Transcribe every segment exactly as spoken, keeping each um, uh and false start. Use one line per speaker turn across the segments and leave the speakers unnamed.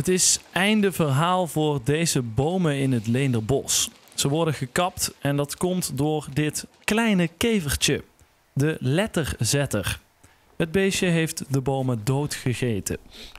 Het is einde verhaal voor deze bomen in het Leenderbos. Ze worden gekapt en dat komt door dit kleine kevertje, de letterzetter. Het beestje heeft de bomen doodgegeten.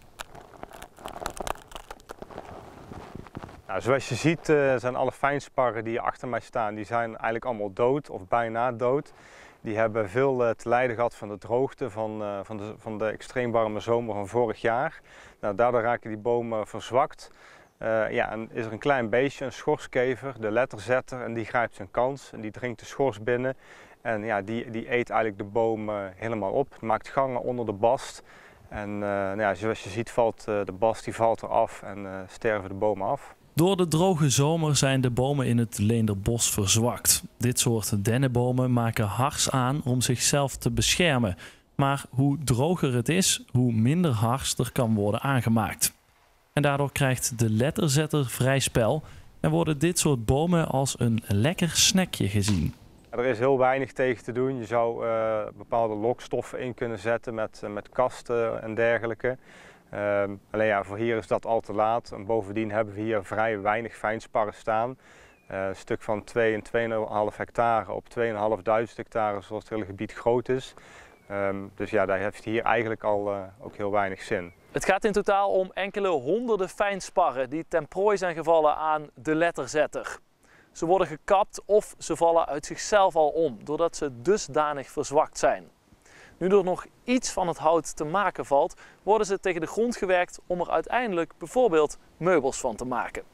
Nou, zoals je ziet uh, zijn alle fijnsparren die achter mij staan, die zijn eigenlijk allemaal dood of bijna dood. Die hebben veel uh, te lijden gehad van de droogte, van, uh, van, de, van de extreem warme zomer van vorig jaar. Nou, daardoor raken die bomen verzwakt. Uh, ja, en is er een klein beestje, een schorskever, de letterzetter, en die grijpt zijn kans en die dringt de schors binnen. En ja, die, die eet eigenlijk de boom uh, helemaal op, maakt gangen onder de bast. En uh, nou ja, zoals je ziet valt uh, de bast die valt eraf en uh, sterven de bomen af.
Door de droge zomer zijn de bomen in het Leenderbos verzwakt. Dit soort dennenbomen maken hars aan om zichzelf te beschermen. Maar hoe droger het is, hoe minder hars er kan worden aangemaakt. En daardoor krijgt de letterzetter vrij spel en worden dit soort bomen als een lekker snackje gezien.
Er is heel weinig tegen te doen. Je zou uh, bepaalde lokstoffen in kunnen zetten met, uh, met kasten en dergelijke. Uh, alleen ja, voor hier is dat al te laat. En bovendien hebben we hier vrij weinig fijnsparren staan. Uh, een stuk van twee en twee komma vijf hectare op tweeduizend vijfhonderd hectare zoals het hele gebied groot is. Um, dus ja, daar heeft hier eigenlijk al uh, ook heel weinig zin.
Het gaat in totaal om enkele honderden fijnsparren die ten prooi zijn gevallen aan de letterzetter. Ze worden gekapt of ze vallen uit zichzelf al om, doordat ze dusdanig verzwakt zijn. Nu er nog iets van het hout te maken valt, worden ze tegen de grond gewerkt om er uiteindelijk bijvoorbeeld meubels van te maken.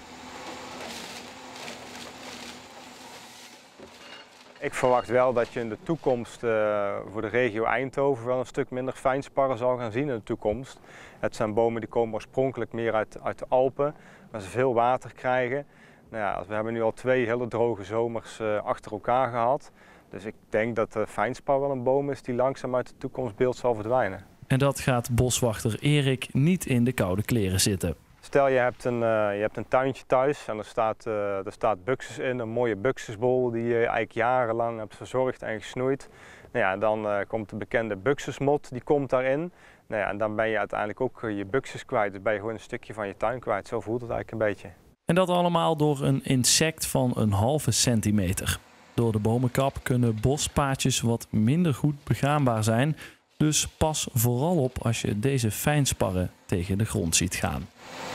Ik verwacht wel dat je in de toekomst uh, voor de regio Eindhoven wel een stuk minder fijnsparren zal gaan zien in de toekomst. Het zijn bomen die komen oorspronkelijk meer uit, uit de Alpen, waar ze veel water krijgen. Nou ja, we hebben nu al twee hele droge zomers uh, achter elkaar gehad. Dus ik denk dat de fijnspar wel een boom is die langzaam uit het toekomstbeeld zal verdwijnen.
En dat gaat boswachter Erik niet in de koude kleren zitten.
Stel je hebt een, uh, je hebt een tuintje thuis en er staat, uh, er staat buxus in, een mooie buxusbol die je eigenlijk jarenlang hebt verzorgd en gesnoeid. Nou ja, dan uh, komt de bekende buxusmot, die komt daarin. Nou ja, en dan ben je uiteindelijk ook je buxus kwijt, dus ben je gewoon een stukje van je tuin kwijt. Zo voelt het eigenlijk een beetje.
En dat allemaal door een insect van een halve centimeter. Door de bomenkap kunnen bospaadjes wat minder goed begaanbaar zijn. Dus pas vooral op als je deze fijnsparren tegen de grond ziet gaan.